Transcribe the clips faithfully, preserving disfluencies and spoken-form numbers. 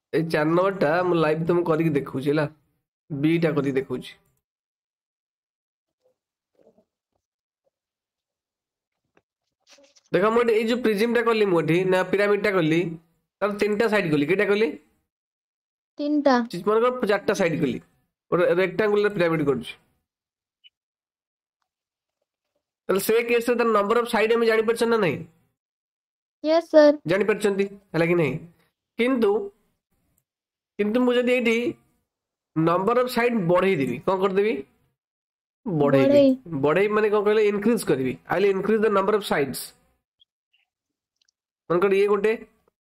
ए चार नंबर टा मु लाइव तुम करके देखौछि हला। बी टा करके देखौछि। देखो मोटे ए जो प्रिज्म टा करली मोठी ना पिरामिड टा करली तब तीनटा साइड करली केटा करली तीन टा मन कर चारटा साइड करली और रेक्टेंगुलर पिरामिड करछि तले से केस रे नंबर ऑफ साइड हम जानि परछन ना नहीं यस सर जानि परछंती हला कि नहीं किंतु किंतु मु जदी एठी नंबर ऑफ साइड बढ़ई देबी कोन कर देबी बढ़ेबी बढ़ई बढ़ई माने कोन कहले इंक्रीज करबी I will increase the number of sides मन कर ये गोटे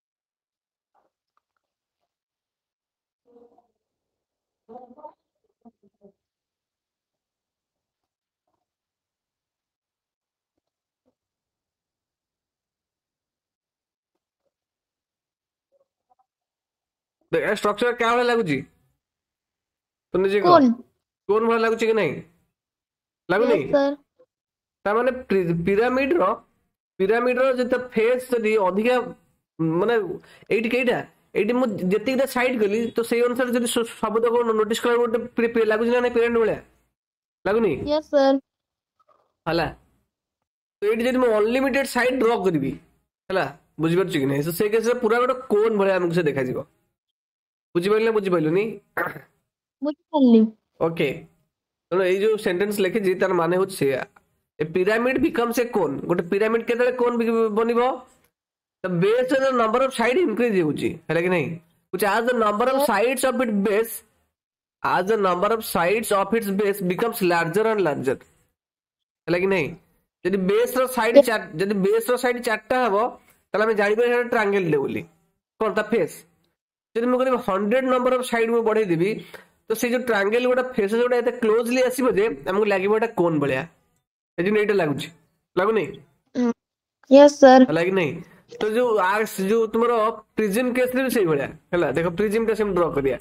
स्ट्रक्चर क्या वाला लागुची तो निजे को कौन कोन वाला लागुची कि नहीं लागुनी यस सर ता माने पिरामिड रो पिरामिड रो जते फेस जदी अधिका माने एटी केटा एटी मु जतिकटा साइड गली तो सेई अनुसार जदी सब तक नोटिस कर गोटे लागुची ना पिरामिड वाला लागुनी यस सर हला तो एटी जदी मु अनलिमिटेड साइड ड्रॉ करबी हला बुझि परछु कि नहीं तो से केस पूरा गोटे कोन भले हमसे देखा जीवो बुझि परले बुझि परलुनी बुझिपारली ओके तो ये जो सेंटेंस लिखि जी तार माने होछ से ए पिरामिड बिकम्स ए कोन गोटे पिरामिड केतले कोन बनिबो the base the number of side increase होउची हैला कि नहीं कुछ आज the number of sides of it base as the number of sides of its base becomes larger and larger हैला कि नहीं जदी बेस रो साइड चार जदी बेस रो साइड चारटा हबो तले हम जानि पर हेटा ट्रायंगल दे बोली कोन ता फेस जदी म करी हंड्रेड नंबर ऑफ साइड में बढ़ाई देबी तो से जो ट्रायंगल गोटा फेस जोटा एते क्लोजली आसीबो जे हमको लागिबो एटा कोन भलिया ए जो एटा लागुची लागु नहीं यस सर हैला कि नहीं तो जो आर जो तुमरो प्रिज्म केस रे सही भलिया हैला देखो प्रिज्म टा सेम ड्रॉ करिया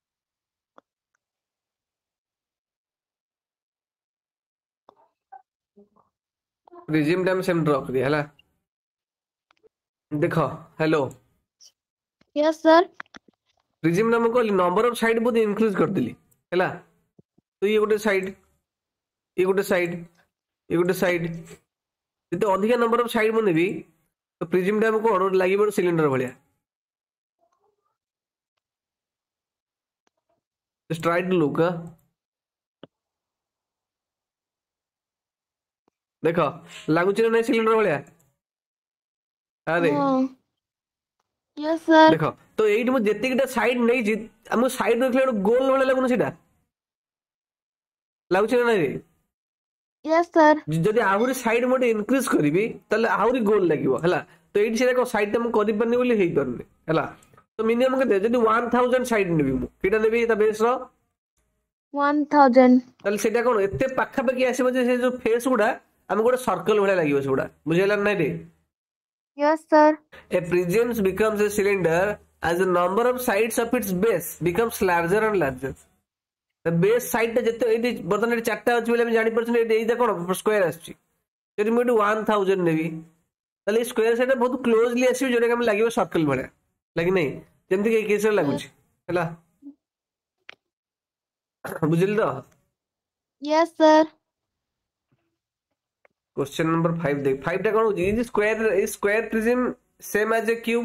प्रिज्म टा सेम ड्रॉ करिया हैला देखो हेलो यस सर प्रिज्म नाम को नंबर ऑफ साइड बहुत इंक्रीज कर दिली हैला तो ये गोटे साइड ये गोटे साइड ये गोटे साइड जते अधिक नंबर ऑफ साइड मु नेबी तो प्रिज्म टा को ऑर्डर लागि बड़ सिलेंडर भलिया जस्ट ट्राई टू लुक देखो लागु छी नहीं सिलेंडर भलिया अरे यस सर देखो तो एइट मु जेतिकटा साइड नहीं जी हम साइड रखले गोल भलिया लागुन सीटा लागु छी नहीं यस सर जदि आहुरी साइड मोटे इंक्रीज करी ताले आहुरी गोल लगिवो हला तो एठी से देखो साइड हम करि परनी बोली हेई परनी हला तो मिनिमम के जदि वन थाउजेंड साइड नेबी मु केटा नेबी ता बेस रो वन थाउजेंड ताले सेटा कोन एते पाखा पाखी आसीबो जे से जो फेस गुडा हम गोटे सर्कल भले लागिवो सेगुडा बुझेला नै रे yes sir a prism becomes a cylinder as the number of sides of its base becomes larger and larger the base side ता जते एदी बर्तन एडी चारटा अछि बोले हम जानि परछन एडी एइदा कोन स्क्वायर आछि जदि मु एडी वन थाउजेंड नेबी ताले स्क्वायर साइड बहुत क्लोजली आसी जोरे हम लागिवो सर्कल भले लागी नहीं जेंति के केस रे लागुछि हला बुझिल तो yes sir question number five देख फाइव टा कोन होछि is square is square prism same as a cube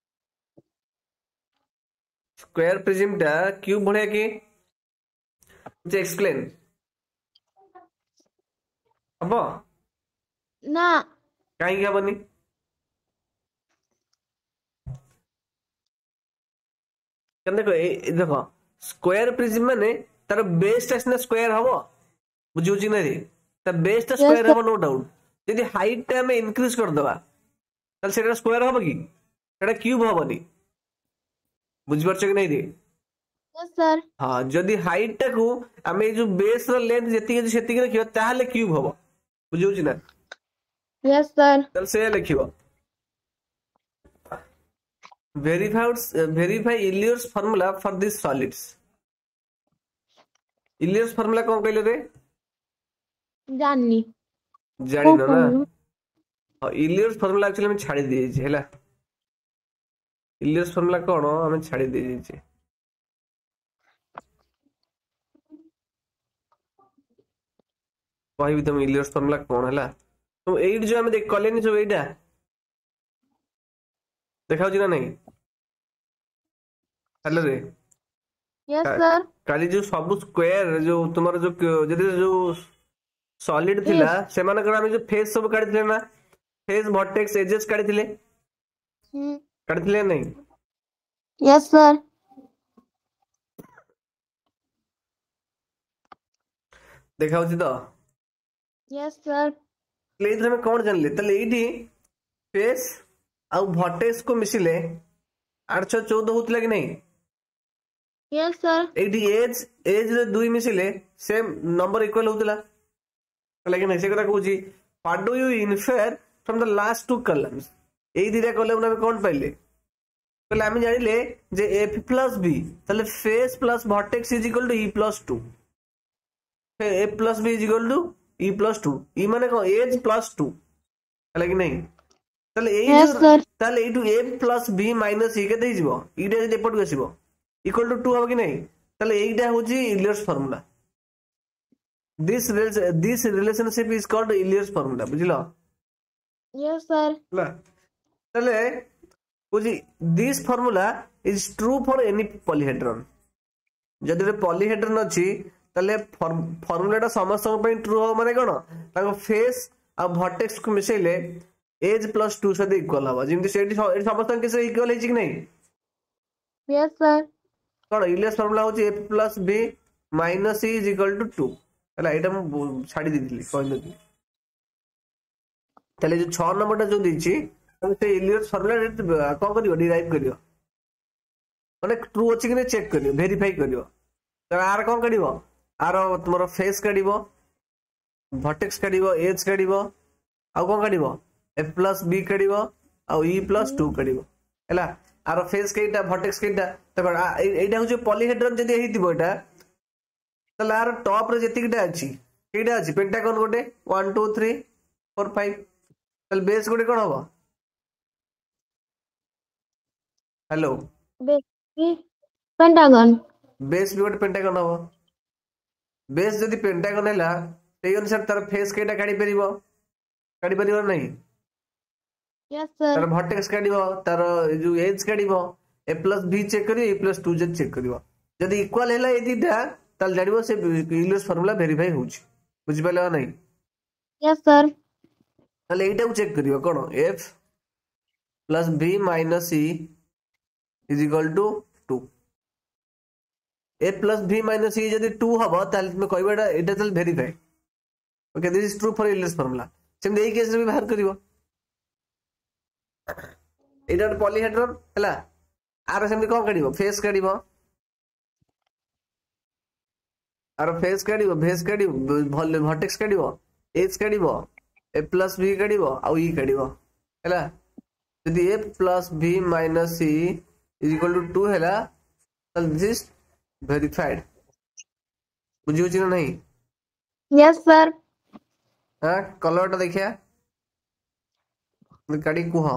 square prism टा क्यूब भले के जे एक्सप्लेन अब ना काई क्या बनी कन देखो ए देखो स्क्वायर प्रिज्म माने तार बेस टा सिना स्क्वायर हबो बुझिउ छी नै रे ता बेस टा यस स्क्वायर सर हबो नो डाउट यदि हाइट टा में इंक्रीज कर दवा ताल सेटा स्क्वायर हबो की सेटा क्यूब हबोनी बुझि परछ कि नै रे यस सर हां जदि हाइट टा को हमें जो बेस रो लेंथ जति के सेति के रखियो ताहाले क्यूब हबो बुझिउ छी ना यस सर ताल से लिखियो verify verify Elliott's formula for these solids Elliott's formula कौन कहले रे जाननी जानी ना ना Elliott's formula एक्चुअली मैं छाड़ी दिए हैला इलियस फॉर्मूला कौन आम छाड़ी दे जाइए कहबी तुम इलियस फॉर्मूला कौन है तुम एट जो आम देख कलेनि सब एटा देखा ना नहीं हेलो रे यस सर काली जो सब स्क्वायर जो तुम जो जदि जो सॉलिड थिला से माने आम जो फेस सब काढ़ी ना फेस वर्टेक्स एजेस काढ़ी काढ़ी नहीं यस सर देखा तो यस सर हमें कौन जानले तले एठी फेस आउ वर्टेक्स को मिसिले आठ छह चौदह होतला कि नहीं यस सर एठी एज एज रे दुई मिसिले सेम नंबर इक्वल होतला लाइक नहीं से कथा कहूची what do you infer from the last two columns एई दिरा कॉलम में कौन पाइले कहले हम जानिले जे f प्लस b तले face plus vertex is equal to e plus two f plus b is equal to e plus two e माने को एज प्लस टू है कि नहीं तले एई यस सर तले ए two f plus b minus e केते हिजबो e डे जे एपट आसीबो इक्वल टू टू हो कि नहीं तले एईटा होची Euler's formula This rel- this relationship is called Euler's formula. बुझलो? यस सर ला तले बुझी this formula is true for any polyhedron. जदि रे polyhedron अछि तले फॉर्मूलाटा समस्त ପାଇଁ ट्रू हो माने कोन ताको फेस आ वर्टेक्स को मिसेले एज प्लस टू से इक्वल हवा जेमति सेठी समस्त के इक्वल है कि नहीं यस सर कोन इलियस फार्मूला होची f plus b minus e is equal to two ହେଲା ଏଇଟା ମୁଁ ଛାଡି ଦେଇଥିଲି କହିନଥିଲି ତାହେଲେ ଯୋଉ ଛଅ ନମ୍ବରଟା ଯୋଉ ଦେଇଛି ତମେ ସେ ଇଲିୟସ୍ ଫର୍ମୁଲା କଣ କରିବ ଡିରାଇଭ୍ କରିବ ମାନେ ଟ୍ରୁ ଅଛି କି ନାହିଁ ଚେକ୍ କରିବ ଭେରିଫାଇ କରିବ ତ ଆର କଣ କାଢିବ ଆର ତୁମର ଫେସ୍ କାଢିବ ଭର୍ଟେକ୍ସ କାଢିବ ଏଜ୍ କାଢିବ ଆଉ କଣ କାଢିବ f ପ୍ଲସ୍ b କାଢିବ ଆଉ e ପ୍ଲସ୍ ଟୁ କାଢିବ ହେଲା ଆର ଫେସ୍ କେଇଟା ଭର୍ଟେକ୍ସ କେଇଟା ତ ଏଇଟା ହଉଛି ପଲିହେଡ୍ରନ୍ ଯଦି ହେଇଥିବ ଏଇଟା তাহলে আর টপ রে যেতিকিটা আছে কেইটা আছে পেন্টাগন গোটে one two three four five তাহলে বেস গোটে কোন হবো হ্যালো पेंटागन बेस भी गोटे पेंटागन हबो बेस जदी पेंटागन हैला सेई अनुसार तार फेस केटा काढी परिबो काढी परिबो नहीं यस सर तार वर्टेक्स काढिबो तार जो एज काढिबो a प्लस b चेक करियो e प्लस टू जे चेक करियो जदी इक्वल हैला ए दिटा ताल जानिबो से इलियस फार्मूला वेरीफाई होउची बुझि पाले नहीं यस सर ताले एटा को चेक करियो कोन f plus b minus e is equal to two a plus b minus e जदी टू हबो ताले तुम कहबो एटा एटा ताल verify okay this is true for Euler's formula same एई केस रे भी बाहर करियो एटा पॉलीहेड्रन हला आर सेम कोन काढिबो फेस काढिबो आर फेस काढिबो फेस काढिबो वर्टेक्स काढिबो एज काढिबो a प्लस b काढिबो आ e काढिबो हला जदी a plus b minus e is equal to two हला त दिस इज वेरीफाइड बुझियो छी ना नहीं यस सर हां कलरटा देखिया काढी कुह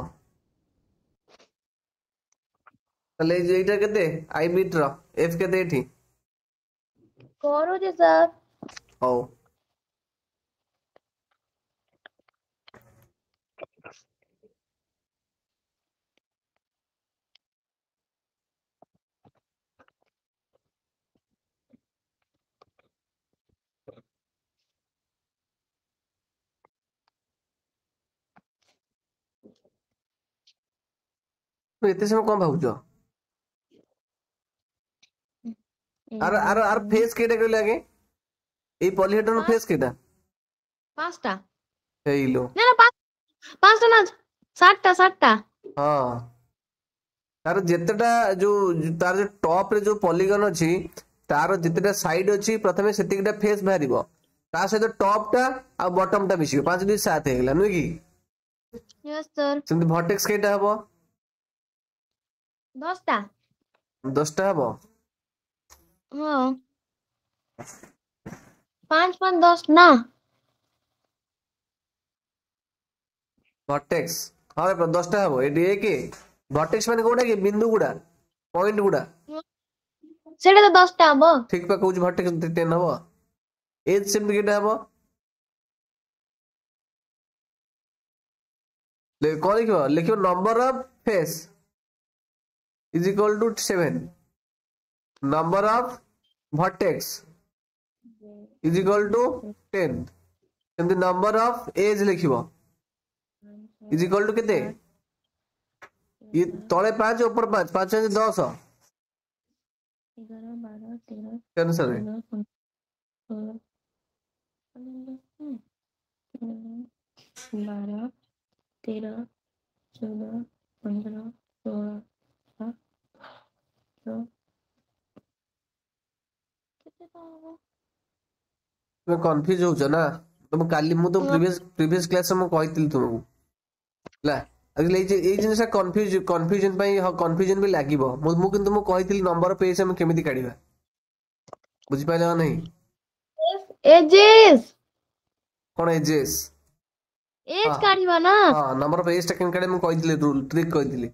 तले जेइटा केते i बिट रो f केते एठी करो जे सर हो तो एते समय कोन भाबुजो आर आर आर फेस केटा कहले आगे ए पॉलीहेड्रन फेस केटा पांचटा हेइलो ना ना पांच पांचटा ना सातटा सातटा हां तार जेतेटा जो तार जो टॉप रे जो पॉलीगन अछि तार जेतेटा साइड अछि प्रथमे सेतिकटा फेस बाहरिबो ता से तो टॉप टा आ बॉटम टा मिसिबो पांच दुई सात हे गेला नुई की यस सर सेमति वर्टेक्स केटा हबो दसटा दसटा हबो हाँ पांच पांच दस ना वर्टेक्स हां दसटा हबो एडी एक वर्टेक्स माने कोडा कि बिंदु गुडा पॉइंट गुडा सेटा तो दस टा हबो ठीक पा कहूछ वर्टेक्स टेन हबो एज सेम केटा हबो ले कोन लिखो लिखो number of face is equal to seven number of vertex is equal to ten सेमती नंबर ऑफ एज लिखिबो इज इक्वल टू केते ये तले पांच ऊपर पांच पांच पांच दस ग्यारह बारह तेरह क्या आंसर है चौदह पंद्रह सोलह बारह तेरह चौदह पंद्रह सोलह मैं कंफ्यूज हो छ ना तुम काली मु तो प्रीवियस प्रीवियस क्लास में कहतिल तुमको ला अगले ए ए जिनस कंफ्यूज कंफ्यूजन पई ह कंफ्यूजन भी लागिबो मु मु किंतु मु कहतिल नंबर पेज हम केमिति काढिबा बुझि पाइला नहीं एजेस कोन एजेस एज काढिबा ना हां नंबर पेज टा केन काढे मु कहतिल रूल ट्रिक कहतिल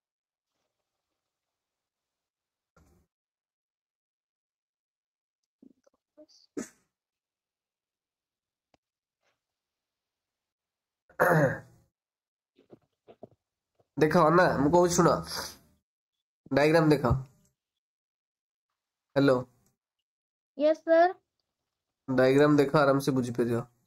देखो ना मु कहू सुनो डायग्राम देखो हेलो यस सर डायग्राम देखो आराम से बुझी पे जाओ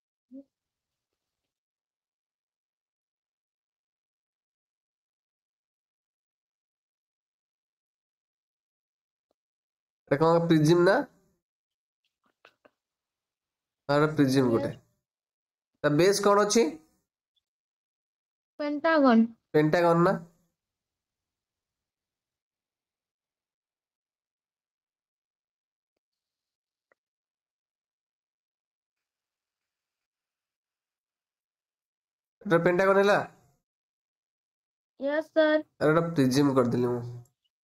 देखो प्रिज्म ना अरे प्रिज्म गोटे ता बेस कोन अछि पेंटागन पेंटागन ना एटा पेंटागन हैला यस सर अरे एटा प्रिज्म कर दिली मु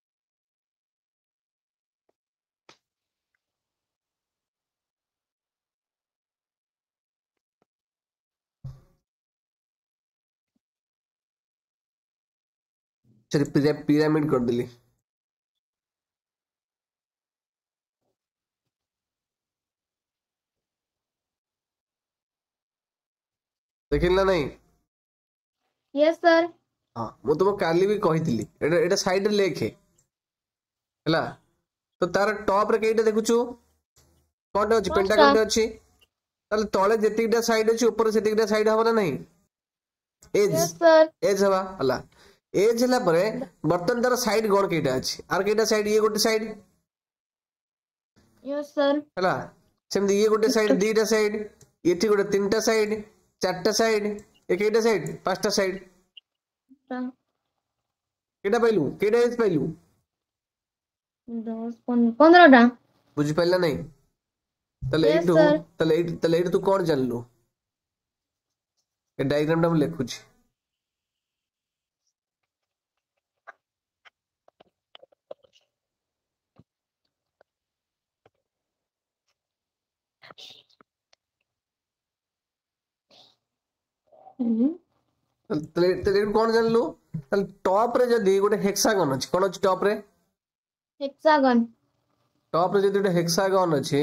चल पिरामिड कर दिली देखिला नहीं यस सर हां मु तुम काली भी कहितली एटा एटा साइड रे लेखे हैला तो तार टॉप रे केटा देखुछु कोन अछि पेंटागन अछि ताले तळे जेतिकटा साइड अछि ऊपर सेतिकटा साइड हबो ना नहीं एज यस सर एज हवा हला एज हला परे बर्तन तार साइड गोड़ केटा अछि आर केटा साइड ये गोटे साइड यस सर हला सेमदी ये गोटे साइड दीटा साइड एठी गोटे तीनटा साइड चारटा साइड एकेटा साइड पांचटा साइड केटा पाइलु केटा एज पाइलु दस पंद्रह टा बुझि पाइला नहीं तले Yes, एठू sir. तले एठ तले एठ तू कोन जानलु ए डायग्राम टा हम लिखुछि तले तले कोन जानलु तले टॉप रे जदी गोटे हेक्सागन अछि कोन अछि टॉप रे हेक्सागन टॉप रे जदी गोटे हेक्सागन अछि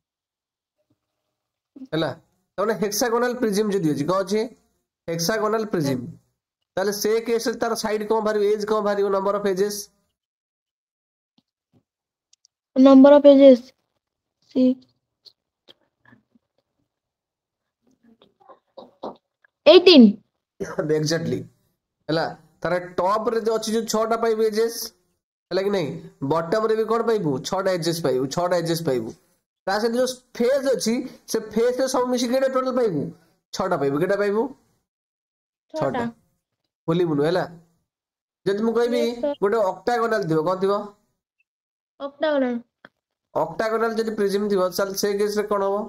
हला तने हेक्सागोनल प्रिज्म जदी अछि को अछि हेक्सागोनल प्रिज्म ताले से केस तार साइड को भारी एज को भारी number of edges number of edges सी एटीन एग्जैक्टली हला तार टॉप रे जो अछि जो छह टा पाइबे एजेस हला कि नहीं बॉटम रे भी कोन पाइबू छह टा एजेस पाइबू छह टा एजेस पाइबू ता से जो फेस अछि से फेस रे सब मिसी केटा टोटल पाइबू छह टा पाइबू केटा पाइबू छह टा बोली बुनु हला जदि मु कहबी Yes, sir. गोटे ऑक्टागोनल दिबो कोन दिबो ऑक्टागोनल ऑक्टागोनल जदि प्रिज्म दिबो चल से केस रे कोन हो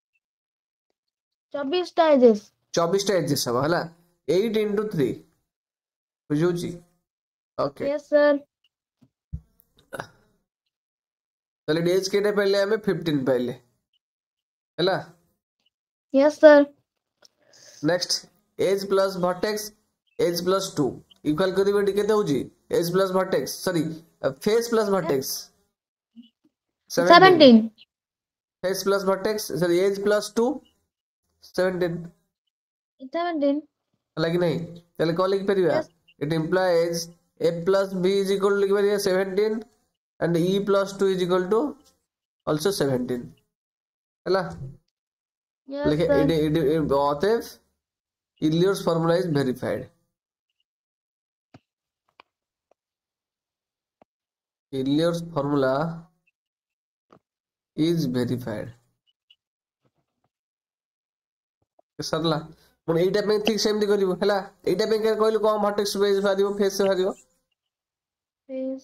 चौबीस टा एजेस चौबीस टा एजेस हबो हला आठ into थ्री बुझुची ओके यस सर तले एज केटे पहले हमें पंद्रह पहले हला yes sir next edge plus vertex edge plus two equal करिवे डी केते होची edge plus vertex sorry face plus vertex seventeen face plus vertex sorry edge plus two seventeen seventeen लगी नहीं चले कॉल लिख परिवा yes it implies a plus b is equal to लिख परिवा seventeen and e plus two is equal to also seventeen हला yes लिखे sir इट इट ऑथेव Euler's formula is verified Euler's formula is verified सरला mun एटा पे ठीक same दी करिवो हला एटा पे के कहलु कोन वर्टेक्स बेस भारिवो फेस से भारिवो please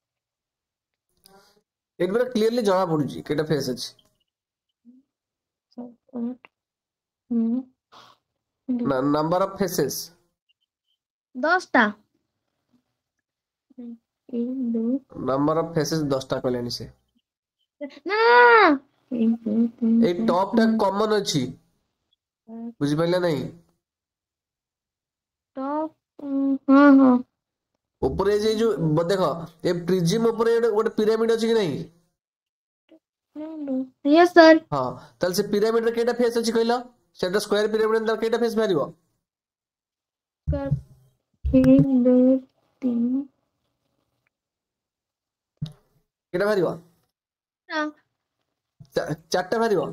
एट बेर क्लियरली जଣା पडुची केटा फेस अछि support hmm number of faces दसटा एक दो नंबर ऑफ फेसेस दसटा कहलेनी से ना एक दो तीन ए टॉप टा कॉमन अछि बुझि पाइला नहीं टॉप हाँ हाँ ऊपर जे जो ब- देखो ए प्रिज्म ऊपर गोटे पिरामिड अछि कि नहीं यस सर हां तल से पिरामिड रे केटा फेस अछि कहला सेटा स्क्वायर पिरामिड अंदर केटा फेस भारिवो एक दो तीन केटा भारिवो हाँ चारटा भारिवो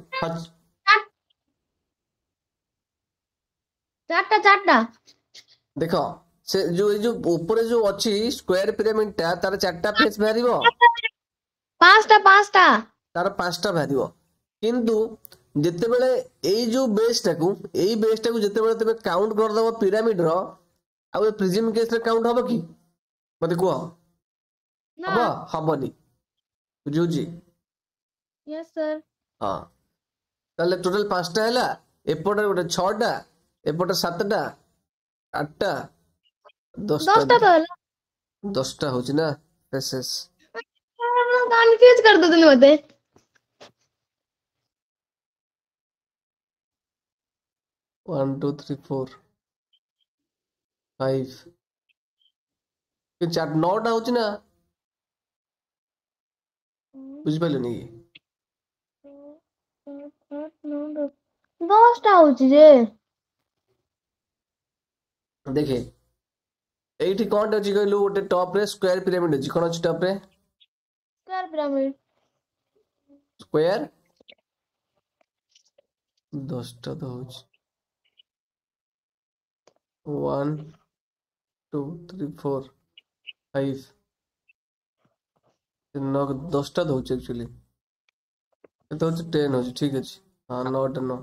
चारटा चारटा देखो से जो ए जो ऊपर जो अछि स्क्वायर पिरामिड टा तार चारटा फेस भारिवो पांचटा पांचटा तार पांचटा भारिवो किंतु जेते बेले एई जो बेस टाकू एई बेस टाकू जेते बेले तमे काउंट कर दबो पिरामिड रो आ ए प्रिज्म केस रे काउंट हबो की मते को ना हबो हबोनी बुझुजी यस सर हां ताले टोटल पांचटा हैला एपटे गोटे छटा एपटे सातटा आठटा दसटा दसटा तो है दसटा होची ना फेसेस कंफ्यूज कर दो तुम मते one two three four five ये चार नौटा होची ना बुझ पाइलो नहीं दसटा होची जे देखे एठी कोन अछि कहलु गोटे टॉप रे स्क्वायर पिरामिड अछि कोन अछि टॉप रे स्क्वायर पिरामिड स्क्वायर दसटा तो होची one two three four five नौ दसटा तो होची एक्चुअली तो होची ten होची ठीक अछि हां नौटा नौ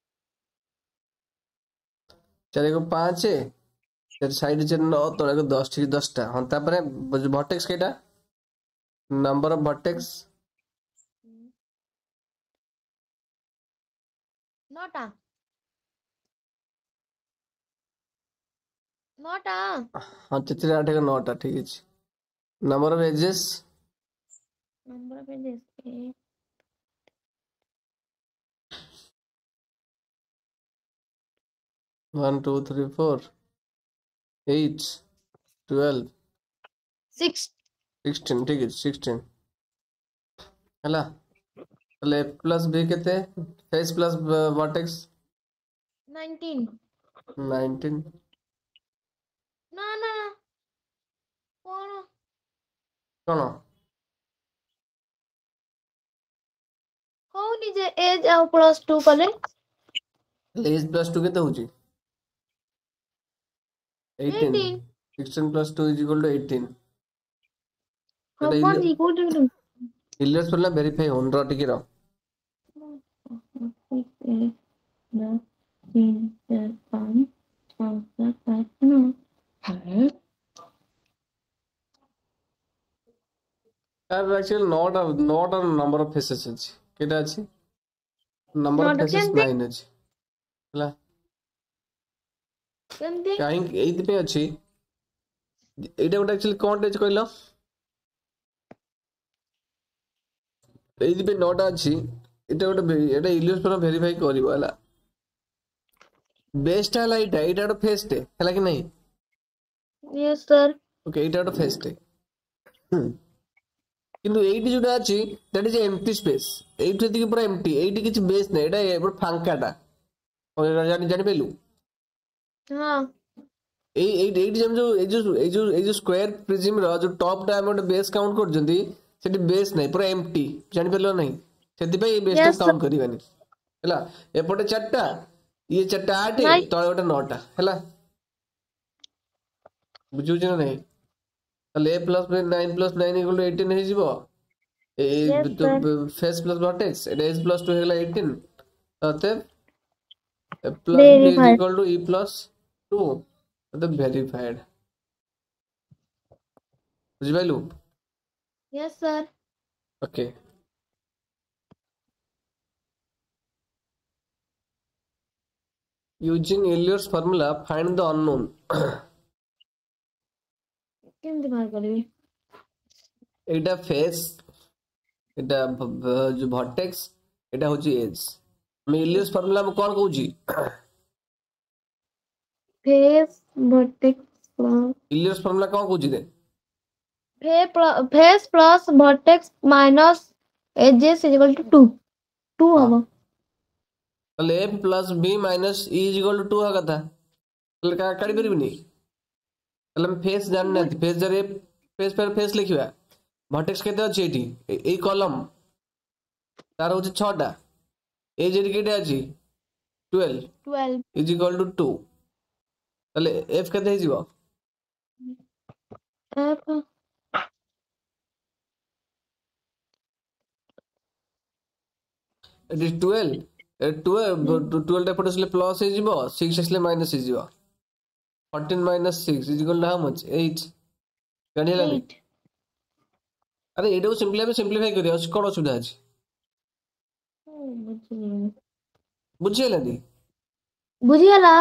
चले को पाँच है तेरे साइड से नौ तोड़े को दस ठीक दसटा हाँ तापरे वर्टेक्स केटा नंबर ऑफ वर्टेक्स नौटा नौटा हाँ चित्र आठ का नौटा ठीक है number of edges number of edges एक one two three four eight twelve six sixteen ठीक है सिक्सटीन हला ले प्लस बी केते face plus vertex nineteen nineteen ना ना कौन कौन कौन जे एज आ प्लस टू कले एज प्लस टू केते होची eighteen eighteen sixteen plus two is equal to eighteen हम कौन जी कोड दो इलियस पहला वेरीफाई होन रो टिके रो दस तीन चार पाँच छः सात आठ नौ है अब actually not not on number of faces अछि केटा अछि नंबर ऑफ नौटा फेसेस केमती nine अछि हला केमती काहे एइथ पे अछि एटा गोटा एक्चुअली कोन टेज कहलो एइथ पे नॉट अछि एटा गोटा एटा इलियस पर वेरीफाई करिवो हला बेस्ट हला एटा एटा फेस टे हला कि नहीं Yes, sir. ओके एटा तो फेस टे किंतु एटी जोटा अछि दैट इज एम्प्टी स्पेस एटी थी पूरा एम्प्टी एटी किछ बेस नै एटा पूरा फांकाटा जानि जानि पेलु हाँ এই এই এইটি যেমন जो এই जो এই जो এই जो स्क्वायर प्रिज्म रो जो टॉप टा हम बेस काउंट कर जंदी सेटी बेस नै पूरा एम्प्टी जानि पेलो नै सेति पई बेस तो yes sir. काउंट करिवानी हला एपटे चारटा ये चारटा आठ Nine. तळे गोटे नौटा हला बुझु जे नै ताले a plus nine plus nine equal to eighteen हे जिवो ए Yes तो sir. फेस प्लस वर्टेक्स एटा s plus two हेला eighteen अतः a plus b is Verified. equal to e plus two अतः वेरीफाइड बुझिपाइलु Yes sir. Okay using Euler's formula find the unknown केमती बाहर करिवी एटा फेस एटा जो वर्टेक्स एटा होची एज हम Euler's formula में कोन कहूची face vertex plus Euler's formula कोन कहूची रे face plus vertex minus edges is equal to two two two हबो तले f plus b minus e is equal to two हा कथा तले का काडी परिबनी तले हम फेस जानना फेस जरे फेस पर फेस लिखिबा वर्टेक्स केते अछि एठी ए कॉलम तार होची छह टा एज एडी केते अछि twelve twelve is equal to two तले f केते हे जिवो एफ it is twelve ए twelve twelve टा पटसले प्लस हे जिवो six असले माइनस हे जिवो fourteen minus six is equal to how much eight जानिला नहीं एट अरे एडो सिंपली में सिंपलीफाई करियो कोन सुविधा अछि बुझियला नहीं बुझियला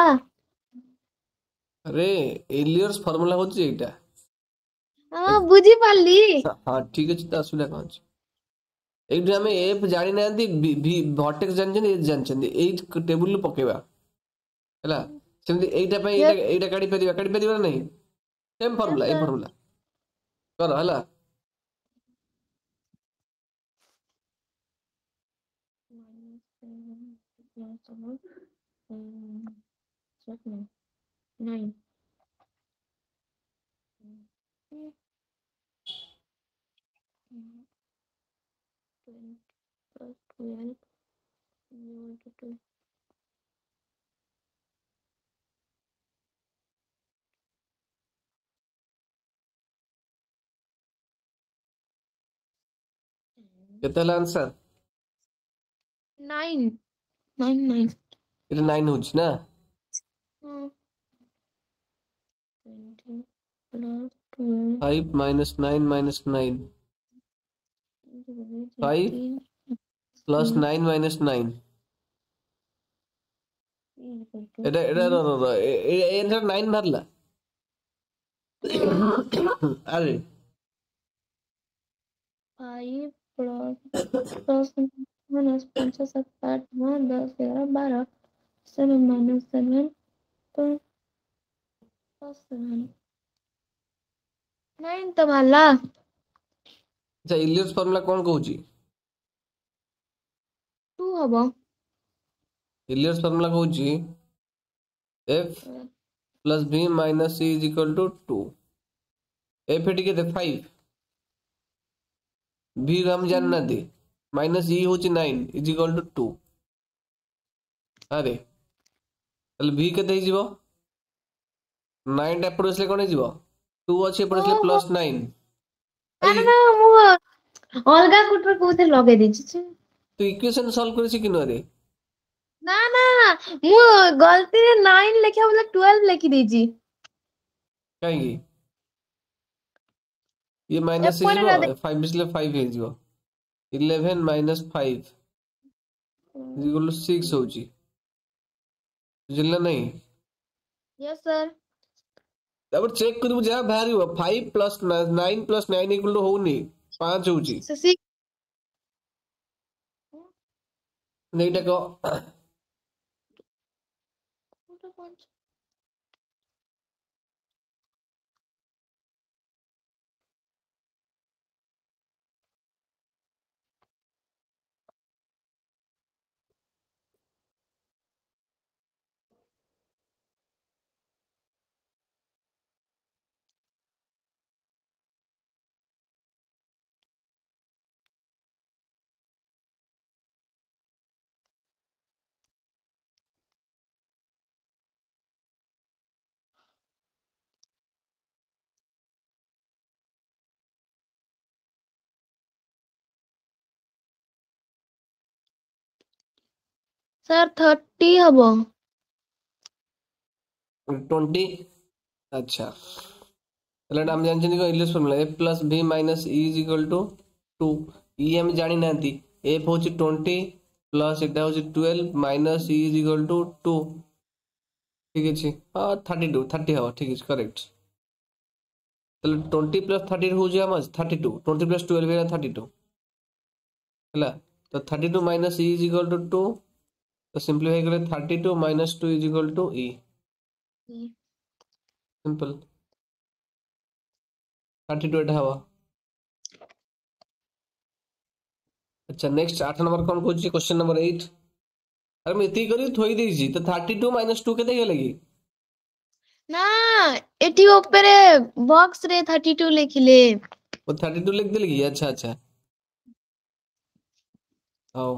अरे एलियर्स फार्मूला होची एटा हां बुझी पाली हां ठीक अछि त असुविधा कोन अछि एठी हमें एफ जानि नांती भी वर्टेक्स जानछन एज जानछन एज टेबल लो पकेबा हला सेमति एटा पय एटा एटा काडी परिबा काडी परिबा नहीं सेम फार्मूला ए फार्मूला कर हला नाइन केते हला आंसर नाइन नाइन नाइन एटा nine होची ना five minus nine minus nine five plus nine minus nine এটা এটা র র এটা nine বাড়লা আরে फाइव प्लस दस माइनस पाँच सात आठ नौ दस ग्यारह बारह सेवन माइनस सेवन तो प्लस सेवन नाइन तो भाला अच्छा इलियस फार्मूला कोन कहूची टू हबो इलियस फार्मूला कहूची f plus b minus c is equal to two f एटी केते five b हम जानना दे माइनस e होची nine is equal to two अरे तले b केते हे जिवो nine टा पडसले कोन हे जिवो two अछि पडसले plus nine ना ना मु अलगा कुटर कोथे लगे दिछि छै तू इक्वेशन सॉल्व करछि किनो रे ना ना मु गलती रे नाइन लिखा बोले ट्वेल्व लिखि दीजी काहेगी ये माइनस से जिवो five बिसले five हे जिवो eleven minus five is equal to six होची बुझिला नहीं यस सर अब चेक करू जा भारी हो five plus nine plus nine equal to होनी पाँच होची सिक्स नहीं टको सर थर्टी हबो ट्वेंटी अच्छा তাহলে এটা আমি জানছি যে inverse formula f plus v minus e is equal to two e আমি জানি নাନ୍ତି f হচ্ছে টোয়েন্টি প্লাস এটা হচ্ছে twelve minus e is equal to two ঠিক আছে হ্যাঁ থার্টি টু থার্টি হওয়া ঠিক আছে করেক্ট তাহলে টোয়েন্টি প্লাস থার্টি হচ্ছে আমার thirty two twenty plus twelve এর থার্টি টু ହେଲା ତ thirty two minus e is equal to two তো সিম্পলিফাই করে thirty two minus two is equal to e simple thirty two এটা হওয়া अच्छा नेक्स्ट आठ नंबर कौन पूछी क्वेश्चन नंबर एट अरे मैं इतनी करी थोड़ी देजी तो थर्टी टू माइनस टू के देगा लगी ना एटी ऊपर बॉक्स रे थर्टी टू लिखले वो थर्टी टू लिख दे लगी अच्छा अच्छा आओ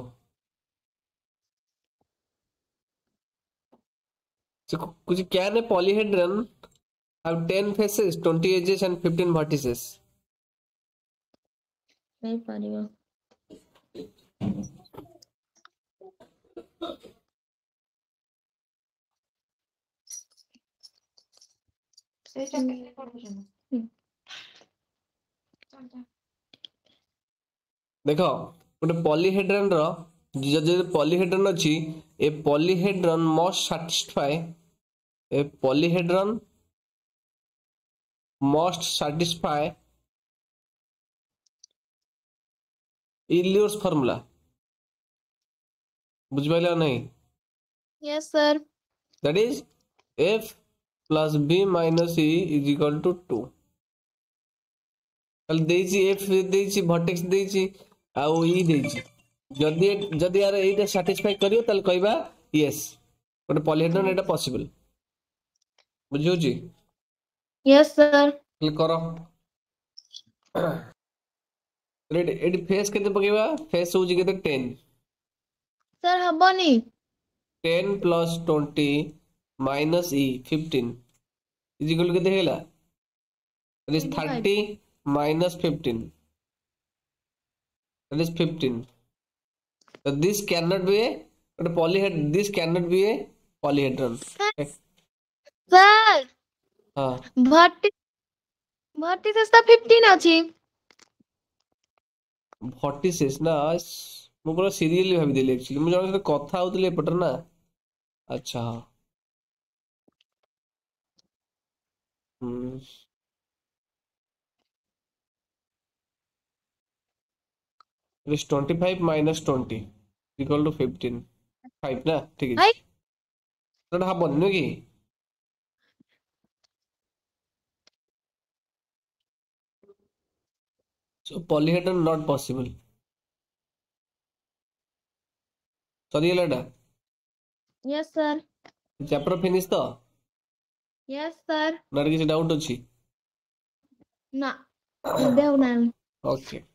so, कुछ क्या ने polyhedron have ten faces twenty edges and fifteen vertices नहीं पारिबो ସେଇଟା କେମିତି ପଢୁଛନ୍ତି देखो गोटे पॉलीहेड्रन रो जदि पॉलीहेड्रन अछि a polyhedron must satisfy a polyhedron must satisfy Euler's formula बुझ पाइला नहीं yes sir that is f plus b minus e is equal to two कल देछि f देछि vertex देछि आ e देछि जदि जदि यार एटा सैटिस्फाई करियो तल कहबा यस गोटे पॉलीहेड्रन एटा पॉसिबल बुझियो जी यस सर क्लिक करो रेड एडी फेस केते पकेबा फेस होजी केते टेन सर हबनी ten plus twenty minus e fifteen is equal केते हेला that is thirty minus fifteen that is fifteen so this cannot be a but polyhedron this cannot be a polyhedron sir हां भट्टी भट्टी से fifteen अछि vertices ना मु पूरा serially भाबी देली एक्चुअली मु जण कथा होतले एपटर ना अच्छा hmm it is twenty five minus twenty equal to fifteen five ना ठीक है हाय तो हाबन न की so polyhedron not possible सरीला डा यस सर चैप्टर फिनिश तो यस सर नर किसी डाउट अछि ना देव ना ओके